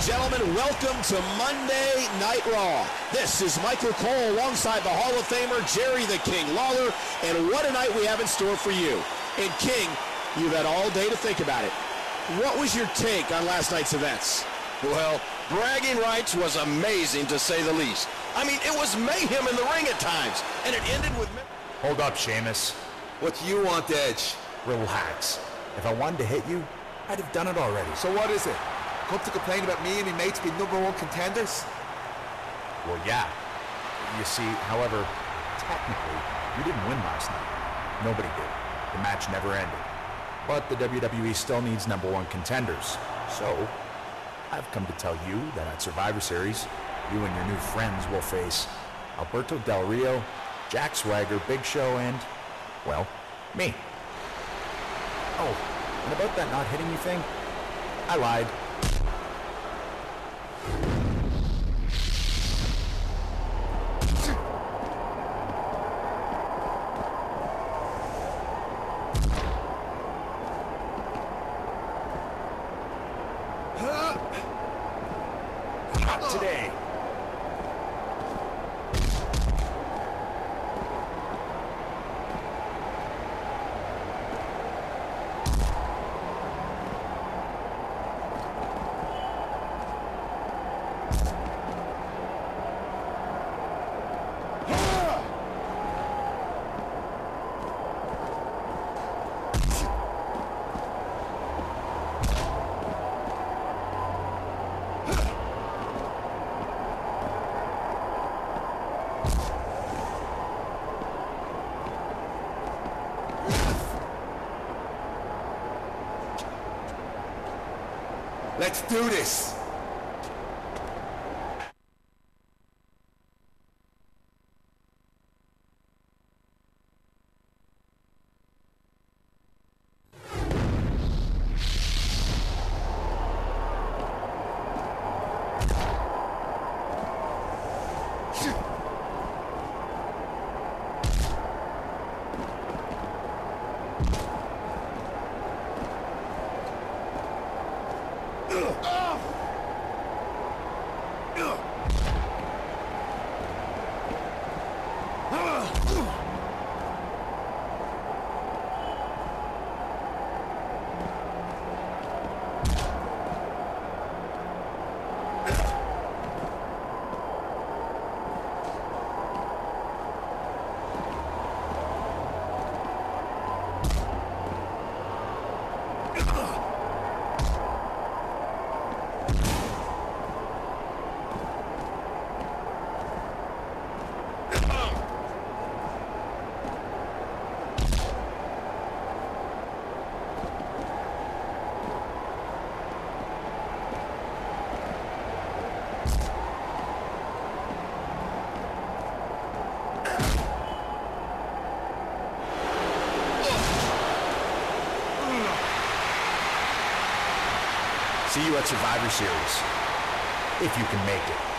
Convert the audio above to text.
gentlemen, welcome to Monday Night Raw. This is Michael Cole alongside the Hall of Famer Jerry the King Lawler, and what a night we have in store for you. And King, you've had all day to think about it. What was your take on last night's events? Well, bragging rights was amazing to say the least. I mean, it was mayhem in the ring at times, and it ended with... Hold up, Sheamus. What do you want, Edge? Relax. If I wanted to hit you, I'd have done it already. So what is it? Come to complain about me and my mates being #1 contenders? Well, yeah. You see, however, technically, you didn't win last night. Nobody did. The match never ended. But the WWE still needs #1 contenders. So, I've come to tell you that at Survivor Series, you and your new friends will face Alberto Del Rio, Jack Swagger, Big Show, and, well, me. Oh, and about that not hitting you thing, I lied. Not today. Let's do this! See you at Survivor Series, if you can make it.